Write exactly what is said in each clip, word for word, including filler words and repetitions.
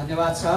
धन्यवाद छ।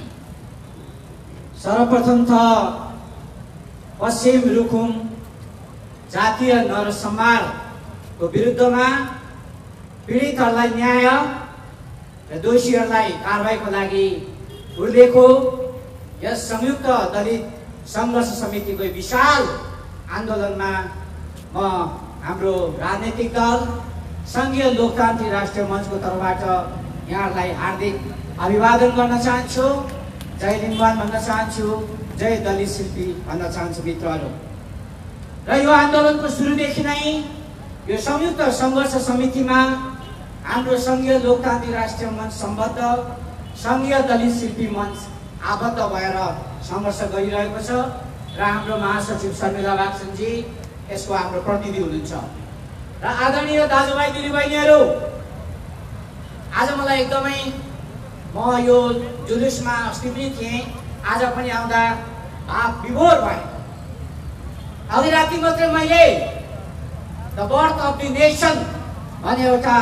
सर्वप्रथम त पश्चिम रुकुम जातीय नरसंहारको विरुद्धमा पीडितहरूलाई न्याय र दोषीहरूलाई कारबाहीको लागि उर्लेको यस संयुक्त दलित संघर्ष समितिको विशाल आन्दोलनमा म हाम्रो राजनीतिक दल संघीय लोकतान्त्रिक राष्ट्रिय मञ्चको तर्फबाट यहाँहरूलाई हार्दिक अभिवादन गर्न चाहन्छु। जय लिम्बुवान भन्न चाहन्छु, जय दलित शिल्पी भन्न चाहन्छु मित्रहरू। र यो आन्दोलनको सुरुदेखि नै यो संयुक्त संघर्ष समितिमा हाम्रो संघीय लोकतान्त्रिक राष्ट्रिय मञ्च सम्बद्ध संघीय दलित शिल्पी मञ्च आबद्ध भएर सङ्घर्ष गरिरहेको छ र हाम्रो महासचिव शर्मिला बागसनजी यसको हाम्रो प्रतिनिधि हुनुहुन्छ। र आदरणीय दाजुभाइ दिदीबहिनीहरू, आज मलाई एकदमै म यो जुलुसमा अस्ति पनि थिएँ, आज पनि आउँदा भाव विभोर भएँ। अघि राति मात्रै मैले the birth of the nation भन्ने एउटा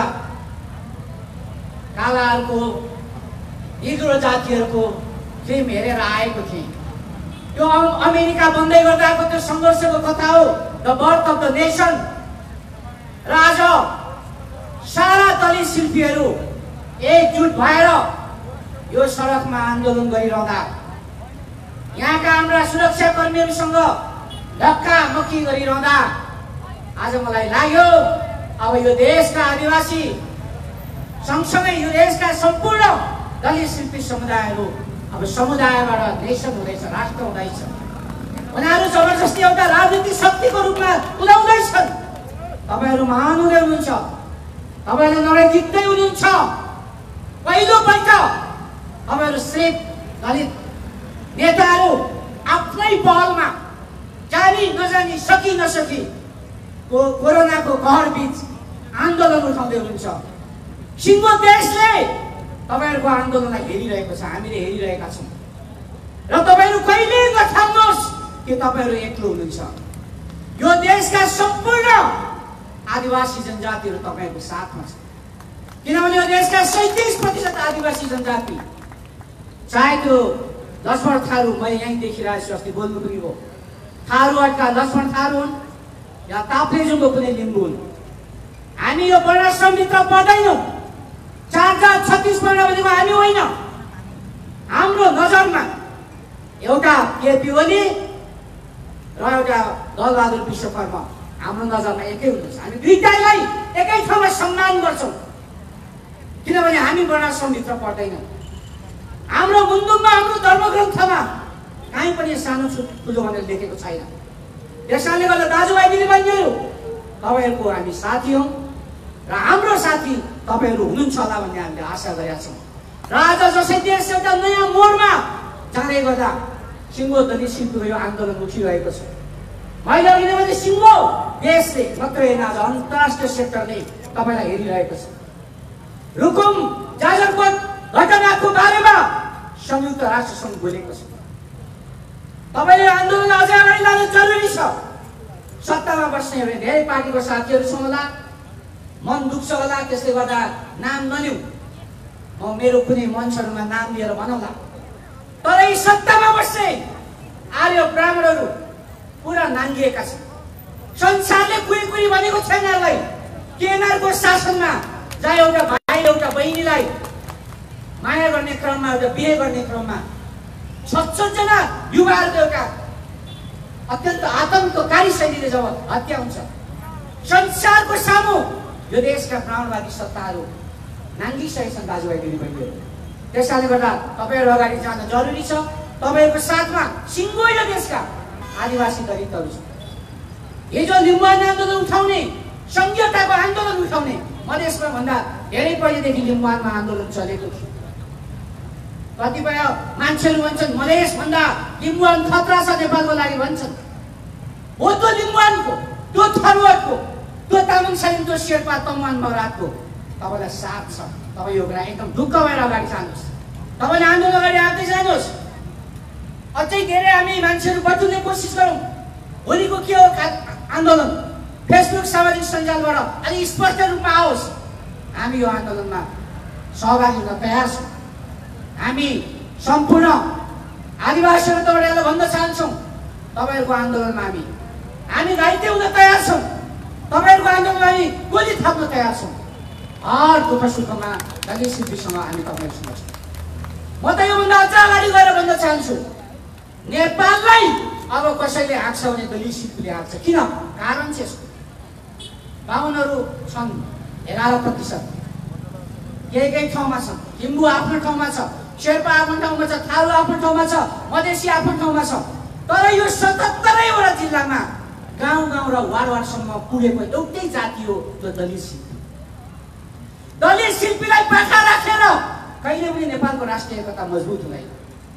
कालाहरूको निग्रो जातिहरूको फिल्म हेरेर आएको थिएँ। त्यो अमेरिका बन्दै गर्दाको त्यो सङ्घर्षको कथा हो, the birth of the nation. र आज सारा दलित शिल्पीहरू एकजुट भएर यो सडकमा आन्दोलन गरिरहँदा यहाँका हाम्रा सुरक्षा कर्मीहरूसँग धक्का मुक्की गरिरहँदा आज मलाई लाग्यो अब यो देशका आदिवासी सँगसँगै यो देशका सम्पूर्ण दलित शिल्पी समुदायहरू अब समुदायबाट नेसन हुँदैछ, राष्ट्र हुँदैछ। उनीहरू जबरजस्ती एउटा राजनीतिक शक्तिको रूपमा उदाउँदैछन्। तपाईँहरू महान हुँदै हुनुहुन्छ, तपाईँहरू लडाइँ जित्दै हुनुहुन्छ। पहिलोपल्ट तपाईँहरू सिर्फ दलित नेताहरू आफ्नै पहलमा जानी नजानी सकी नसकी को कोरोनाको कहर बीच आन्दोलन उठाउँदै हुनुहुन्छ। सिङ्गो देशले तपाईँहरूको आन्दोलनलाई हेरिरहेको छ, हामीले हेरिरहेका छौँ। र तपाईँहरू कहिले नठान्नुहोस् कि तपाईँहरू एक्लो हुनुहुन्छ। यो देशका सम्पूर्ण आदिवासी जनजातिहरू तपाईँहरूको साथमा छ, किनभने यो देशका सैँतिस प्रतिशत आदिवासी जनजाति, चाहे त्यो लक्ष्मण थारू, मैले यहीँ देखिरहेको छु, अस्ति बोल्नु पनि हो, थारूहटका लक्ष्मण थारू हुन् या ताप्लेजुङको कुनै लिम्बू हुन्। हामी यो वर्णाश्रमभित्र पर्दैनौँ। चार हजार छत्तिस वर्ण भनेको हामी होइन। हाम्रो नजरमा एउटा केपी ओली र एउटा दलबहादुर विश्वकर्मा हाम्रो नजरमा एकै हुनुहुन्छ। हामी दुईटालाई एकै ठाउँमा सम्मान गर्छौँ, किनभने हामी वर्णाश्रमभित्र पर्दैनौँ। हाम्रो मुन्दुममा, हाम्रो धर्मग्रन्थमा कहीँ पनि सानो ठुलो भनेर लेखेको छैन। त्यसैले गर्दा दाजुभाइ दिदीबहिनीहरू, तपाईँहरूको हामी साथी हौँ र हाम्रो साथी तपाईँहरू हुनुहुन्छ होला भन्ने हामीले आशा गरेका छौँ। र आज जसै देश एउटा नयाँ मोडमा जाँदै गर्दा सिङ्गो दलित शिल्पीको यो आन्दोलन उठिरहेको छ। मैले अघि नै भने सिङ्गो देशले मात्रै होइन, आज अन्तर्राष्ट्रिय सेक्टरले तपाईँलाई हेरिरहेको छ। रुकुम जाजरकोट घटनाको बारेमा संयुक्त राष्ट्रसङ्घ बोलेको छ। तपाईँले आन्दोलन अझै अगाडि लानु जरुरी छ। सत्तामा बस्ने भने धेरै पार्टीको साथीहरूसँग होला, मन दुख्छ होला, त्यसले गर्दा नाम नलिउँ, म मेरो कुनै मञ्चहरूमा नाम लिएर भनौँला। तर यी सत्तामा बस्ने आर्य ब्राह्मणहरू पुरा नाङ्गिएका छन्। संसारले कुरी कुरी भनेको छैन यिनीहरूलाई। केन्द्रको शासनमा जहाँ एउटा भाइ एउटा बहिनीलाई माया गर्ने क्रममा, एउटा बिहे गर्ने क्रममा छत्तर युवाहरूको एउटा अत्यन्त आतङ्ककारी शैलीले जब हत्या हुन्छ, संसारको सामु यो देशका ब्राह्मणवादी सत्ताहरू नाङ्गिसकेछन् दाजुभाइ दिदीबहिनीहरू। त्यसैले गर्दा तपाईँहरू अगाडि जान जरुरी छ। तपाईँहरूको साथमा सिङ्गो यो देशका आदिवासी दलितहरू छ। हिजो लिम्बुवान आन्दोलन उठाउने, संघीयताको आन्दोलन उठाउने मधेसमा भन्दा धेरै पहिलेदेखि लिम्बुवानमा आन्दोलन चलेको थियो। कतिपय मान्छेहरू भन्छन् मधेस भन्दा लिम्बुवान खतरा छ नेपालको लागि भन्छन्। हो त्यो लिम्बुवानको, त्यो थरुवाटको, त्यो तामाङ सैन, त्यो शेर्पा तमुवान मगरातको तपाईँलाई साथ छ। तपाईँ यो कुरा एकदम ढुक्क भएर अगाडि जानुहोस्। तपाईँले आन्दोलन अगाडि आउँदै जानुहोस्। अझै धेरै हामी मान्छेहरू बटुल्ने कोसिस गरौँ। भोलिको के हो आन्दोलन, फेसबुक सामाजिक सञ्जालबाट अलिक स्पष्ट रूपमा आओस्। हामी यो आन्दोलनमा सहभागी हुन तयार छौँ। हामी सम्पूर्ण आदिवासीहरू तपाईँहरूलाई भन्न चाहन्छौँ, तपाईँहरूको आन्दोलनमा हामी हामी घाइते हुन तयार छौँ। तपाईँहरूको आन्दोलनमा हामी गोली थाप्न तयार छौँ। हर दुःख सुखमा दलित शिल्पीसँग हामी तपाईँहरूसँग छौँ। म त योभन्दा अझ अगाडि गएर भन्न चाहन्छु, नेपाललाई अब कसैले हाँक्छ भने दलित शिल्पीले हाँक्छ। किन? कारण चाहिँ यसको, बाहुनहरू छन् एघार प्रतिशत, केही केही ठाउँमा छन्, लिम्बू आफ्नो ठाउँमा छ, शेर्पा आफ्नो ठाउँमा छ, थारू आफ्नो ठाउँमा छ, मधेसी आफ्नो ठाउँमा छ। तर यो सतहत्तरैवटा जिल्लामा गाउँ गाउँ र वार वारसम्म पुगेको एउटै जाति हो, त्यो दलित शिल्पी। दलित शिल्पीलाई पाखा राखेर कहिले पनि नेपालको राष्ट्रिय एकता मजबुत हुँदैन।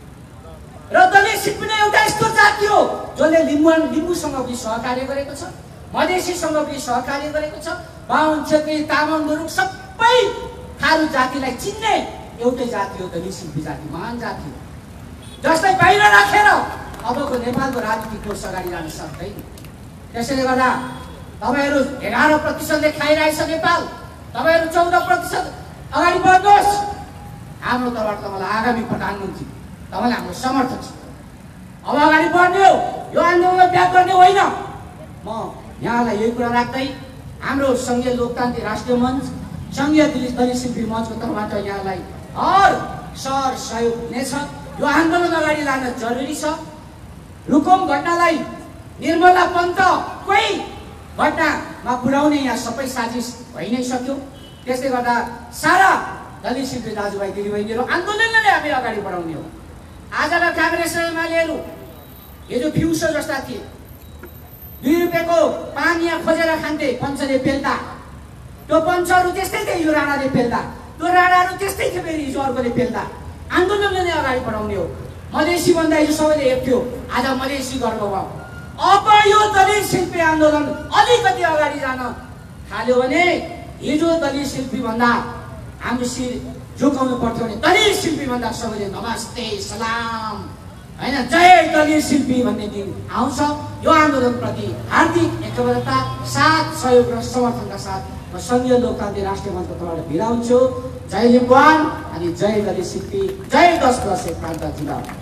र दलित शिल्पी नै एउटा यस्तो जाति हो जसले लिम्बू लिम्बूसँग पनि सहकार्य गरेको छ, मधेसीसँग पनि सहकार्य गरेको छ, बाहुन छेत्री तामाङ गुरुङ सबै थारू जातिलाई चिन्ने एउटै जाति हो दलित शिल्पी जाति। महान जाति हो जसलाई बाहिर राखेर अबको नेपालको राजनीतिक कोर्स अगाडि जान सक्दैन। त्यसैले गर्दा तपाईँहरू एघार प्रतिशतले खाइरहेछ नेपाल, तपाईँहरू चौध प्रतिशत अगाडि बढ्नुहोस्। हाम्रो तर्फबाट तपाईँलाई आगामी प्रधानमन्त्री तपाईँलाई हाम्रो समर्थन छ। अब अगाडि बढ्ने हो, यो आन्दोलनलाई त्याग गर्ने होइन। म यहाँलाई यही कुरा राख्दै हाम्रो सङ्घीय लोकतान्त्रिक राष्ट्रिय मञ्च, सङ्घीय दलित शिल्पी मञ्चको तर्फबाट यहाँलाई हर सहर सहयोग हुनेछ। यो आन्दोलन अगाडि लान जरुरी छ। रुकुम घटनालाई निर्मला पन्तकै घटनामा पुर्याउने यहाँ सबै साजिस भइ नै सक्यो। त्यसले गर्दा सारा दलित शिल्पी दाजुभाइ दिदीबहिनीहरू आन्दोलनलाई हामी अगाडि बढाउने हो। आजका काङ्ग्रेस र एमालेहरू हिजो फ्युसो जस्ता थिए, दुई रुपियाँको पान यहाँ खोजेर खान्थे पञ्चले पेल्दा, त्यो पञ्चहरू त्यस्तै थिए यो राणाले पेल्दा, त्यो राणाहरू त्यस्तै थियो फेरि हिजो अर्कोले पेल्दा। आन्दोलनले नै अगाडि बढाउने हो। मधेसी भन्दा हिजो सबैले हेर्थ्यो, आज मधेसी गर्व भयो। अब यो दलित शिल्पी आन्दोलन अलिकति अगाडि जान थाल्यो भने हिजो दलित शिल्पी भन्दा हाम्रो शिर झुकाउनु पर्थ्यो भने दलित शिल्पी भन्दा सबैले नमस्ते सलाम होइन जय दलित शिल्पी भन्ने दिन आउँछ। यो आन्दोलनप्रति हार्दिक एकबद्धता साथ सहयोग र समर्थनका साथ म सङ्घीय लोकतान्त्रिक राष्ट्रिय मञ्चको तर्फबाट बिदा हुन्छु। जय लिम्बुवान अनि जय दलित शिल्पी, जय दस प्लस एक प्रान्त जिल्ला।